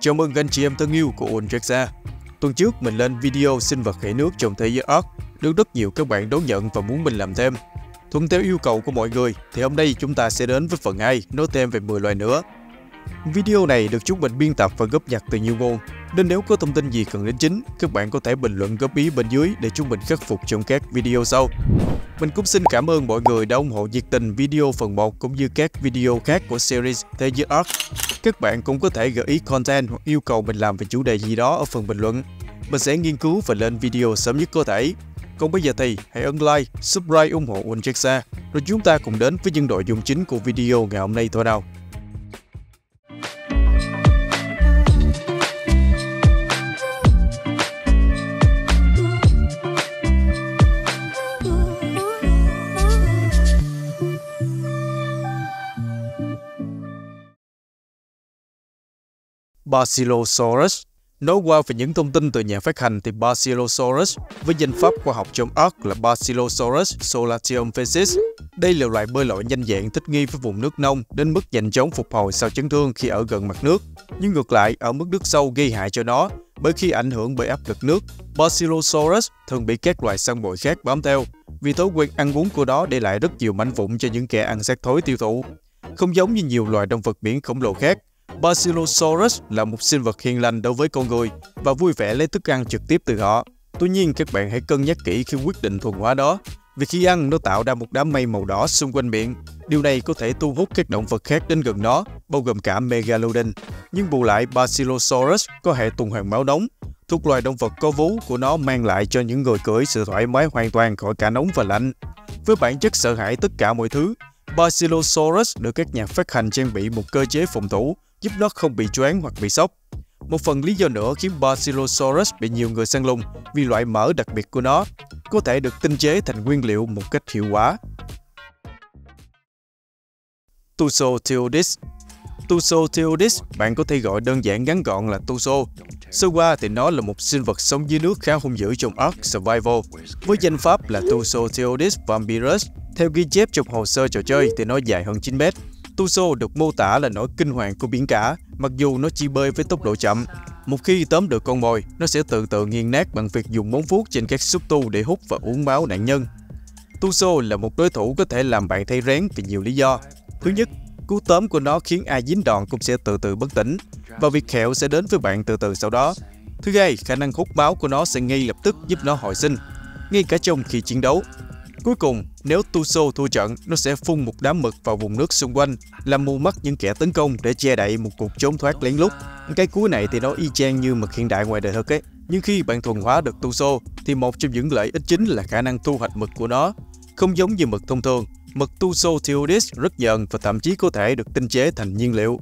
Chào mừng anh chị em thân yêu của Onrexia. Tuần trước mình lên video sinh vật hệ nước trong thế giới Ark, được rất nhiều các bạn đón nhận và muốn mình làm thêm. Thuận theo yêu cầu của mọi người thì hôm nay chúng ta sẽ đến với phần 2, nói thêm về 10 loài nữa. Video này được chúng mình biên tập và góp nhặt từ nhiều nguồn, nên nếu có thông tin gì cần đính chính, các bạn có thể bình luận góp ý bên dưới để chúng mình khắc phục trong các video sau. Mình cũng xin cảm ơn mọi người đã ủng hộ nhiệt tình video phần 1 cũng như các video khác của series Thế giới Ark. Các bạn cũng có thể gợi ý content hoặc yêu cầu mình làm về chủ đề gì đó ở phần bình luận. Mình sẽ nghiên cứu và lên video sớm nhất có thể. Còn bây giờ thì hãy ấn like, subscribe ủng hộ Onrexia, rồi chúng ta cùng đến với những nội dung chính của video ngày hôm nay thôi nào. Basilosaurus. Nói qua về những thông tin từ nhà phát hành thì Basilosaurus với danh pháp khoa học trong Ark là Basilosaurus solatiumphasis. Đây là loài bơi lội nhanh nhẹn thích nghi với vùng nước nông đến mức nhanh chóng phục hồi sau chấn thương khi ở gần mặt nước. Nhưng ngược lại, ở mức nước sâu gây hại cho nó bởi khi ảnh hưởng bởi áp lực nước. Basilosaurus thường bị các loài săn mồi khác bám theo vì thói quen ăn uống của nó để lại rất nhiều mảnh vụn cho những kẻ ăn xác thối tiêu thụ. Không giống như nhiều loài động vật biển khổng lồ khác, Basilosaurus là một sinh vật hiền lành đối với con người và vui vẻ lấy thức ăn trực tiếp từ họ. Tuy nhiên, các bạn hãy cân nhắc kỹ khi quyết định thuần hóa đó, vì khi ăn nó tạo ra một đám mây màu đỏ xung quanh miệng. Điều này có thể thu hút các động vật khác đến gần nó, bao gồm cả Megalodon. Nhưng bù lại, Basilosaurus có hệ tuần hoàn máu nóng, thuộc loài động vật có vú của nó mang lại cho những người cưỡi sự thoải mái hoàn toàn khỏi cả nóng và lạnh. Với bản chất sợ hãi tất cả mọi thứ, Basilosaurus được các nhà phát hành trang bị một cơ chế phòng thủ giúp nó không bị choáng hoặc bị sốc. Một phần lý do nữa khiến Basilosaurus bị nhiều người săn lùng vì loại mỡ đặc biệt của nó có thể được tinh chế thành nguyên liệu một cách hiệu quả. Tusoteuthis. Tusoteuthis bạn có thể gọi đơn giản ngắn gọn là Tuso. Sơ qua thì nó là một sinh vật sống dưới nước khá hung dữ trong Ark Survival, với danh pháp là Tusoteuthis vampirus. Theo ghi chép trong hồ sơ trò chơi thì nó dài hơn 9 mét. Tuso được mô tả là nỗi kinh hoàng của biển cả, mặc dù nó chỉ bơi với tốc độ chậm. Một khi tóm được con mồi, nó sẽ từ từ nghiền nát bằng việc dùng móng vuốt trên các xúc tu để hút và uống máu nạn nhân. Tuso là một đối thủ có thể làm bạn thấy rén vì nhiều lý do. Thứ nhất, cú tóm của nó khiến ai dính đòn cũng sẽ từ từ bất tỉnh, và việc khẹo sẽ đến với bạn từ từ sau đó. Thứ hai, khả năng hút máu của nó sẽ ngay lập tức giúp nó hồi sinh, ngay cả trong khi chiến đấu. Cuối cùng, nếu Tuso thua trận, nó sẽ phun một đám mực vào vùng nước xung quanh, làm mù mắt những kẻ tấn công để che đậy một cuộc trốn thoát lén lút. Cái cuối này thì nó y chang như mực hiện đại ngoài đời thực ấy. Nhưng khi bạn thuần hóa được Tuso, thì một trong những lợi ích chính là khả năng thu hoạch mực của nó. Không giống như mực thông thường, mực Tusoteuthis rất nhờn và thậm chí có thể được tinh chế thành nhiên liệu.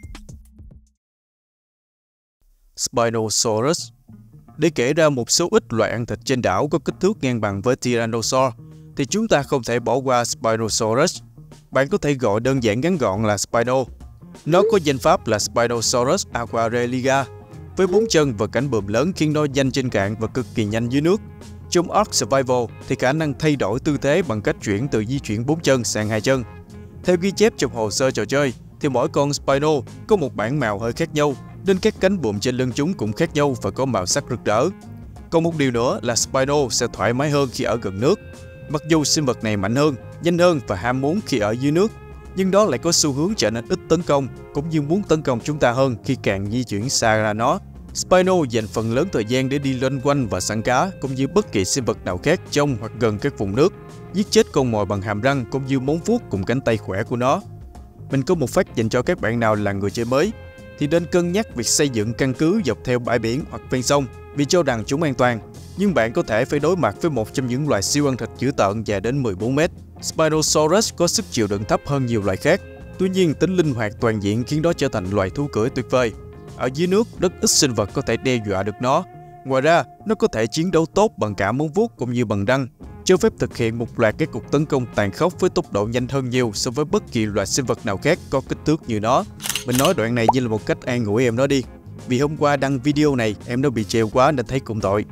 Spinosaurus. Để kể ra một số ít loài ăn thịt trên đảo có kích thước ngang bằng với Tyrannosaurus, thì chúng ta không thể bỏ qua Spinosaurus. Bạn có thể gọi đơn giản ngắn gọn là Spino. Nó có danh pháp là Spinosaurus aquareliga, với 4 chân và cánh buồm lớn khiến nó nhanh trên cạn và cực kỳ nhanh dưới nước. Trong Ark Survival thì khả năng thay đổi tư thế bằng cách chuyển từ di chuyển 4 chân sang 2 chân. Theo ghi chép trong hồ sơ trò chơi thì mỗi con Spino có một bản màu hơi khác nhau, nên các cánh buồm trên lưng chúng cũng khác nhau và có màu sắc rực rỡ. Còn một điều nữa là Spino sẽ thoải mái hơn khi ở gần nước. Mặc dù sinh vật này mạnh hơn, nhanh hơn và ham muốn khi ở dưới nước, nhưng đó lại có xu hướng trở nên ít tấn công, cũng như muốn tấn công chúng ta hơn khi càng di chuyển xa ra nó. Spino dành phần lớn thời gian để đi loanh quanh và săn cá, cũng như bất kỳ sinh vật nào khác trong hoặc gần các vùng nước, giết chết con mồi bằng hàm răng cũng như móng vuốt cùng cánh tay khỏe của nó. Mình có một fact dành cho các bạn nào là người chơi mới, thì nên cân nhắc việc xây dựng căn cứ dọc theo bãi biển hoặc ven sông vì cho rằng chúng an toàn. Nhưng bạn có thể phải đối mặt với một trong những loài siêu ăn thịt dữ tợn dài đến 14 mét. Spinosaurus có sức chịu đựng thấp hơn nhiều loài khác. Tuy nhiên, tính linh hoạt toàn diện khiến nó trở thành loài thú cưỡi tuyệt vời. Ở dưới nước, rất ít sinh vật có thể đe dọa được nó. Ngoài ra, nó có thể chiến đấu tốt bằng cả móng vuốt cũng như bằng răng, cho phép thực hiện một loạt các cuộc tấn công tàn khốc với tốc độ nhanh hơn nhiều so với bất kỳ loài sinh vật nào khác có kích thước như nó. Mình nói đoạn này như là một cách an ủi em nó đi, vì hôm qua đăng video này em nó bị trêu quá nên thấy cũng tội.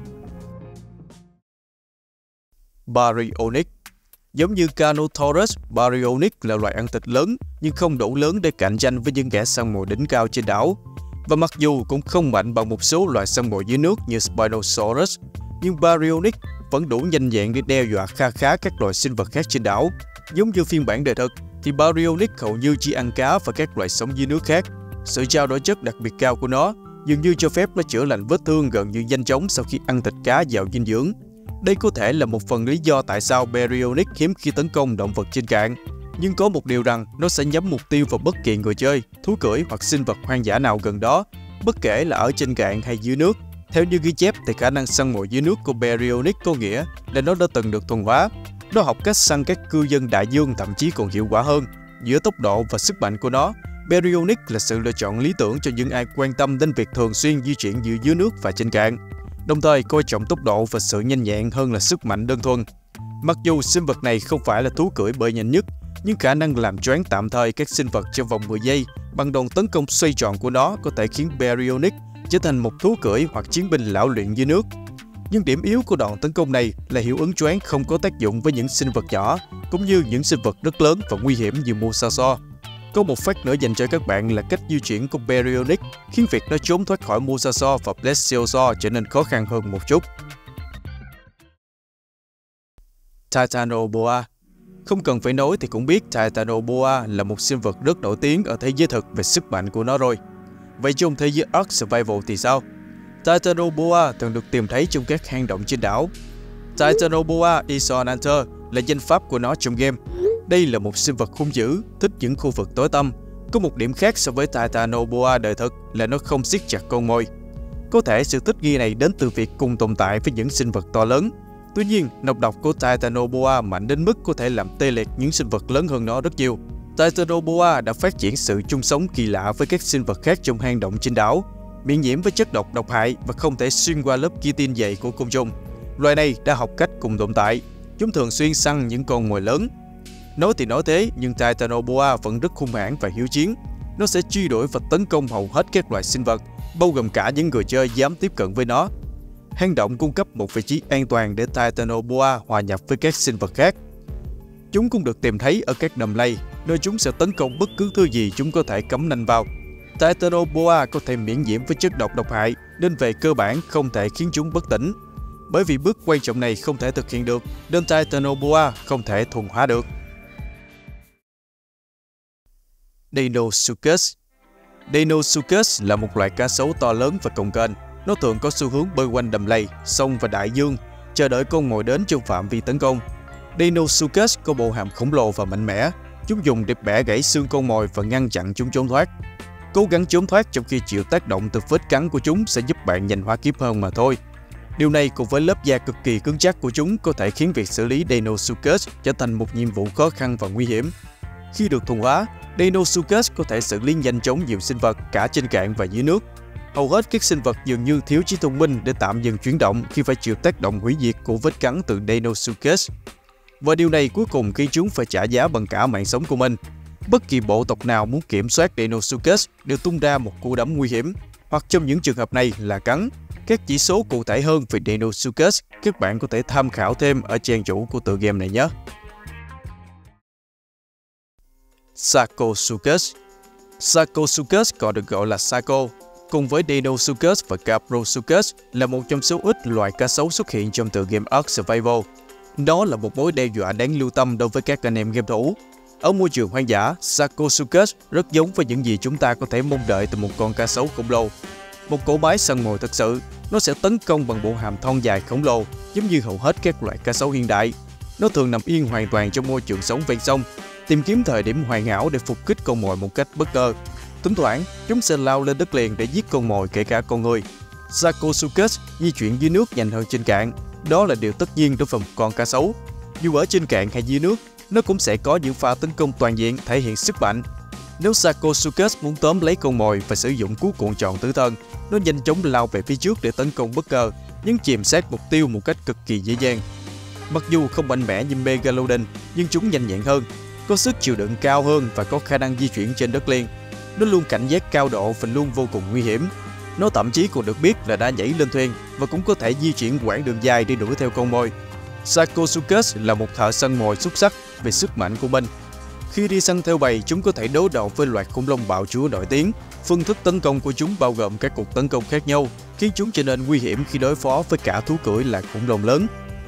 Baryonyx. Giống như Carnotaurus, Baryonyx là loài ăn thịt lớn nhưng không đủ lớn để cạnh tranh với những kẻ săn mồi đỉnh cao trên đảo. Và mặc dù cũng không mạnh bằng một số loài săn mồi dưới nước như Spinosaurus, nhưng Baryonyx vẫn đủ nhanh nhẹn để đe dọa kha khá các loài sinh vật khác trên đảo. Giống như phiên bản đời thực, thì Baryonyx hầu như chỉ ăn cá và các loài sống dưới nước khác. Sự trao đổi chất đặc biệt cao của nó dường như cho phép nó chữa lành vết thương gần như nhanh chóng sau khi ăn thịt cá giàu dinh dưỡng. Đây có thể là một phần lý do tại sao Baryonyx hiếm khi tấn công động vật trên cạn. Nhưng có một điều rằng nó sẽ nhắm mục tiêu vào bất kỳ người chơi, thú cưỡi hoặc sinh vật hoang dã nào gần đó, bất kể là ở trên cạn hay dưới nước. Theo như ghi chép thì khả năng săn mồi dưới nước của Baryonyx có nghĩa là nó đã từng được thuần hóa. Nó học cách săn các cư dân đại dương thậm chí còn hiệu quả hơn. Giữa tốc độ và sức mạnh của nó, Baryonyx là sự lựa chọn lý tưởng cho những ai quan tâm đến việc thường xuyên di chuyển giữa dưới nước và trên cạn, đồng thời coi trọng tốc độ và sự nhanh nhẹn hơn là sức mạnh đơn thuần. Mặc dù sinh vật này không phải là thú cưỡi bơi nhanh nhất, nhưng khả năng làm choáng tạm thời các sinh vật trong vòng 10 giây bằng đòn tấn công xoay tròn của nó có thể khiến Baryonyx trở thành một thú cưỡi hoặc chiến binh lão luyện dưới nước. Nhưng điểm yếu của đòn tấn công này là hiệu ứng choáng không có tác dụng với những sinh vật nhỏ, cũng như những sinh vật rất lớn và nguy hiểm như Mosasaur. Có một fact nữa dành cho các bạn là cách di chuyển của Baryonyx khiến việc nó trốn thoát khỏi Mosasaur và Plesiosaur trở nên khó khăn hơn một chút. Titanoboa. Không cần phải nói thì cũng biết Titanoboa là một sinh vật rất nổi tiếng ở thế giới thực về sức mạnh của nó rồi. Vậy trong thế giới Ark Survival thì sao? Titanoboa thường được tìm thấy trong các hang động trên đảo. Titanoboa Isonanter là danh pháp của nó trong game. Đây là một sinh vật hung dữ, thích những khu vực tối tăm. Có một điểm khác so với Titanoboa đời thực là nó không siết chặt con mồi. Có thể sự thích nghi này đến từ việc cùng tồn tại với những sinh vật to lớn. Tuy nhiên, nọc độc của Titanoboa mạnh đến mức có thể làm tê liệt những sinh vật lớn hơn nó rất nhiều. Titanoboa đã phát triển sự chung sống kỳ lạ với các sinh vật khác trong hang động trên đảo, miễn nhiễm với chất độc độc hại và không thể xuyên qua lớp chitin dày của côn trùng. Loài này đã học cách cùng tồn tại. Chúng thường xuyên săn những con mồi lớn. Nói thì nói thế, nhưng Titanoboa vẫn rất hung hãn và hiếu chiến. Nó sẽ truy đuổi và tấn công hầu hết các loài sinh vật, bao gồm cả những người chơi dám tiếp cận với nó. Hang động cung cấp một vị trí an toàn để Titanoboa hòa nhập với các sinh vật khác. Chúng cũng được tìm thấy ở các đầm lầy, nơi chúng sẽ tấn công bất cứ thứ gì chúng có thể cắm nanh vào. Titanoboa có thể miễn nhiễm với chất độc độc hại, nên về cơ bản không thể khiến chúng bất tỉnh. Bởi vì bước quan trọng này không thể thực hiện được, nên Titanoboa không thể thuần hóa được. Deinosuchus. Deinosuchus là một loại cá sấu to lớn và cồng kềnh. Nó thường có xu hướng bơi quanh đầm lầy, sông và đại dương, chờ đợi con mồi đến trong phạm vi tấn công. Deinosuchus có bộ hàm khổng lồ và mạnh mẽ. Chúng dùng để bẻ gãy xương con mồi và ngăn chặn chúng trốn thoát. Cố gắng trốn thoát trong khi chịu tác động từ vết cắn của chúng sẽ giúp bạn nhanh hóa kiếp hơn mà thôi. Điều này cùng với lớp da cực kỳ cứng chắc của chúng có thể khiến việc xử lý Deinosuchus trở thành một nhiệm vụ khó khăn và nguy hiểm. Khi được thuần hóa, Deinosuchus có thể xử lý nhanh chóng nhiều sinh vật cả trên cạn và dưới nước. Hầu hết các sinh vật dường như thiếu trí thông minh để tạm dừng chuyển động khi phải chịu tác động hủy diệt của vết cắn từ Deinosuchus. Và điều này cuối cùng khiến chúng phải trả giá bằng cả mạng sống của mình. Bất kỳ bộ tộc nào muốn kiểm soát Deinosuchus đều tung ra một cú đấm nguy hiểm, hoặc trong những trường hợp này là cắn. Các chỉ số cụ thể hơn về Deinosuchus các bạn có thể tham khảo thêm ở trang chủ của tựa game này nhé. Sarcosuchus. Sarcosuchus còn được gọi là Sarco, cùng với Deinosuchus và Caprosuchus là một trong số ít loài cá sấu xuất hiện trong tựa game Ark Survival. Nó là một mối đe dọa đáng lưu tâm đối với các anh em game thủ. Ở môi trường hoang dã, Sarcosuchus rất giống với những gì chúng ta có thể mong đợi từ một con cá sấu khổng lồ. Một cỗ máy săn mồi thật sự, nó sẽ tấn công bằng bộ hàm thon dài khổng lồ, giống như hầu hết các loại cá sấu hiện đại. Nó thường nằm yên hoàn toàn trong môi trường sống ven sông, tìm kiếm thời điểm hoàn hảo để phục kích con mồi một cách bất ngờ. Thỉnh thoảng, chúng sẽ lao lên đất liền để giết con mồi kể cả con người. Sarcosuchus di chuyển dưới nước nhanh hơn trên cạn. Đó là điều tất nhiên đối với một con cá sấu. Dù ở trên cạn hay dưới nước, nó cũng sẽ có những pha tấn công toàn diện thể hiện sức mạnh. Nếu Sarcosuchus muốn tóm lấy con mồi và sử dụng cú cuộn tròn tử thần, nó nhanh chóng lao về phía trước để tấn công bất ngờ, nhưng chìm sát mục tiêu một cách cực kỳ dễ dàng. Mặc dù không mạnh mẽ như Megalodon, nhưng chúng nhanh nhẹn hơn, có sức chịu đựng cao hơn và có khả năng di chuyển trên đất liền. Nó luôn cảnh giác cao độ và luôn vô cùng nguy hiểm. Nó thậm chí còn được biết là đã nhảy lên thuyền và cũng có thể di chuyển quãng đường dài để đuổi theo con mồi. Sarcosuchus là một thợ săn mồi xuất sắc về sức mạnh của mình. Khi đi săn theo bầy, chúng có thể đối đầu với loạt khủng long bạo chúa nổi tiếng. Phương thức tấn công của chúng bao gồm các cuộc tấn công khác nhau, khiến chúng trở nên nguy hiểm khi đối phó với cả thú cưỡi là khủng long lớn.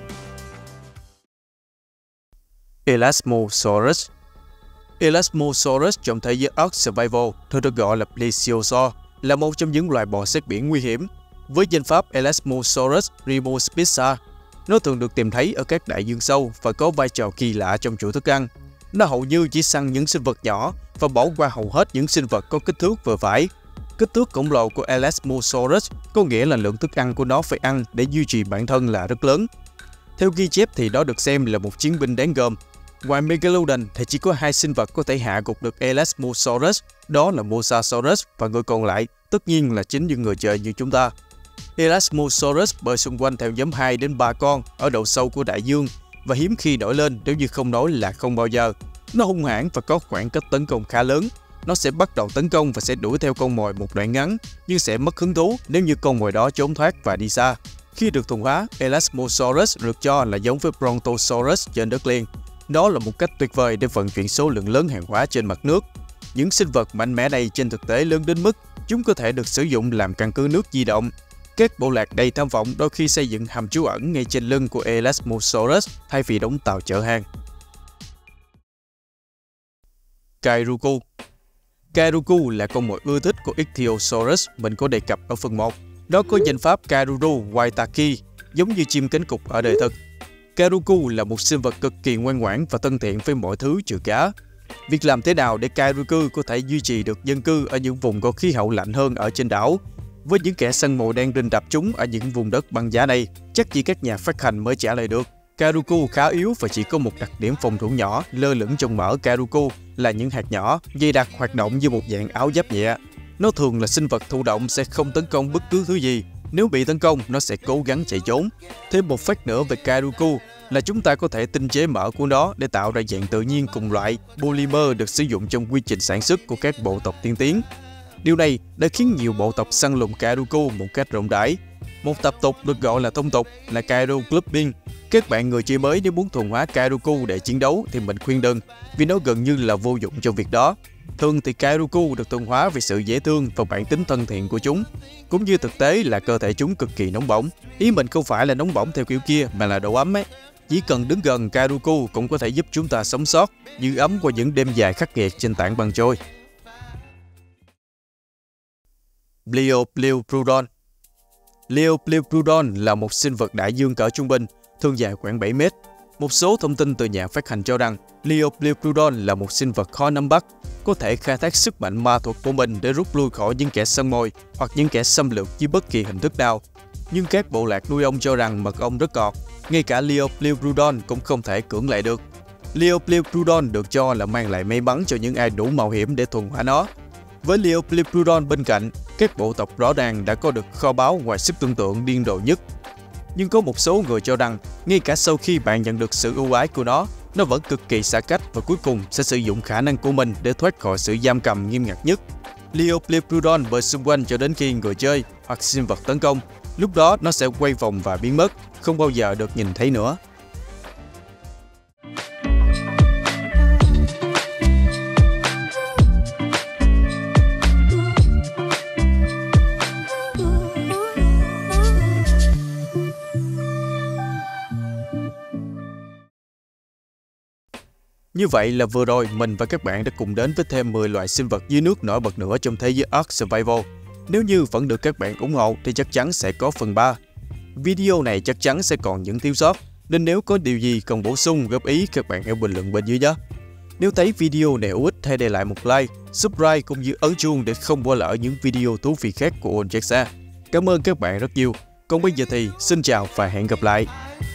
Elasmosaurus. Elasmosaurus trong thế giới Ark Survival, thường được gọi là Plesiosaur, là một trong những loài bò sát biển nguy hiểm. Với danh pháp Elasmosaurus remospissa, nó thường được tìm thấy ở các đại dương sâu và có vai trò kỳ lạ trong chuỗi thức ăn. Nó hầu như chỉ săn những sinh vật nhỏ và bỏ qua hầu hết những sinh vật có kích thước vừa phải. Kích thước khổng lồ của Elasmosaurus có nghĩa là lượng thức ăn của nó phải ăn để duy trì bản thân là rất lớn. Theo ghi chép thì nó được xem là một chiến binh đáng gờm. Ngoài Megalodon thì chỉ có 2 sinh vật có thể hạ gục được Elasmosaurus, đó là Mosasaurus và người còn lại tất nhiên là chính những người chơi như chúng ta. Elasmosaurus bơi xung quanh theo nhóm 2 đến 3 con ở độ sâu của đại dương và hiếm khi nổi lên, nếu như không nói là không bao giờ. Nó hung hãn và có khoảng cách tấn công khá lớn. Nó sẽ bắt đầu tấn công và sẽ đuổi theo con mồi một đoạn ngắn, nhưng sẽ mất hứng thú nếu như con mồi đó trốn thoát và đi xa. Khi được thuần hóa, Elasmosaurus được cho là giống với Brontosaurus trên đất liền. Đó là một cách tuyệt vời để vận chuyển số lượng lớn hàng hóa trên mặt nước. Những sinh vật mạnh mẽ này trên thực tế lớn đến mức chúng có thể được sử dụng làm căn cứ nước di động. Các bộ lạc đầy tham vọng đôi khi xây dựng hầm trú ẩn ngay trên lưng của Elasmosaurus thay vì đóng tàu chở hàng. Kairuku. Kairuku là con mồi ưa thích của Ichthyosaurus mình có đề cập ở phần 1. Nó có danh pháp Kairuru waitaki, giống như chim cánh cụt ở đời thực. Kairuku là một sinh vật cực kỳ ngoan ngoãn và thân thiện với mọi thứ trừ cá. Việc làm thế nào để Kairuku có thể duy trì được dân cư ở những vùng có khí hậu lạnh hơn ở trên đảo? Với những kẻ săn mồi đang rình rập chúng ở những vùng đất băng giá này, chắc chỉ các nhà phát hành mới trả lời được. Kairuku khá yếu và chỉ có một đặc điểm phòng thủ nhỏ lơ lửng trong mỡ Kairuku là những hạt nhỏ, dày đặc hoạt động như một dạng áo giáp nhẹ. Nó thường là sinh vật thụ động, sẽ không tấn công bất cứ thứ gì. Nếu bị tấn công, nó sẽ cố gắng chạy trốn. Thêm một fact nữa về Kairuku là chúng ta có thể tinh chế mỡ của nó để tạo ra dạng tự nhiên cùng loại polymer được sử dụng trong quy trình sản xuất của các bộ tộc tiên tiến. Điều này đã khiến nhiều bộ tộc săn lùng Kairuku một cách rộng rãi. Một tập tục được gọi là thông tục là Kairu Clubbing. Các bạn người chơi mới nếu muốn thuần hóa Kairuku để chiến đấu thì mình khuyên đừng, vì nó gần như là vô dụng cho việc đó. Thường thì Kairuku được thuần hóa vì sự dễ thương và bản tính thân thiện của chúng, cũng như thực tế là cơ thể chúng cực kỳ nóng bỏng. Ý mình không phải là nóng bỏng theo kiểu kia mà là độ ấm ấy. Chỉ cần đứng gần Kairuku cũng có thể giúp chúng ta sống sót, giữ ấm qua những đêm dài khắc nghiệt trên tảng băng trôi. Bleopleurudon. Bleopleurudon là một sinh vật đại dương cỡ trung bình, thường dài khoảng 7 mét. Một số thông tin từ nhà phát hành cho rằng Bleopleurudon là một sinh vật khó nắm bắt, có thể khai thác sức mạnh ma thuật của mình để rút lui khỏi những kẻ săn mồi hoặc những kẻ xâm lược dưới bất kỳ hình thức nào. Nhưng các bộ lạc nuôi ong cho rằng mật ong rất ngọt, ngay cả Bleopleurudon cũng không thể cưỡng lại được. Bleopleurudon được cho là mang lại may mắn cho những ai đủ mạo hiểm để thuần hóa nó. Với Bleopleurudon bên cạnh, các bộ tộc rõ ràng đã có được kho báu ngoài sức tưởng tượng điên rồ nhất. Nhưng có một số người cho rằng, ngay cả sau khi bạn nhận được sự ưu ái của nó vẫn cực kỳ xa cách và cuối cùng sẽ sử dụng khả năng của mình để thoát khỏi sự giam cầm nghiêm ngặt nhất. Bleopleurudon bơi xung quanh cho đến khi người chơi hoặc sinh vật tấn công. Lúc đó nó sẽ quay vòng và biến mất, không bao giờ được nhìn thấy nữa. Như vậy là vừa rồi mình và các bạn đã cùng đến với thêm 10 loại sinh vật dưới nước nổi bật nữa trong thế giới Ark Survival. Nếu như vẫn được các bạn ủng hộ thì chắc chắn sẽ có phần 3. Video này chắc chắn sẽ còn những thiếu sót, nên nếu có điều gì cần bổ sung góp ý các bạn hãy bình luận bên dưới nhé. Nếu thấy video này hữu ích hãy để lại một like, subscribe cũng như ấn chuông để không bỏ lỡ những video thú vị khác của Onchexa. Cảm ơn các bạn rất nhiều. Còn bây giờ thì xin chào và hẹn gặp lại.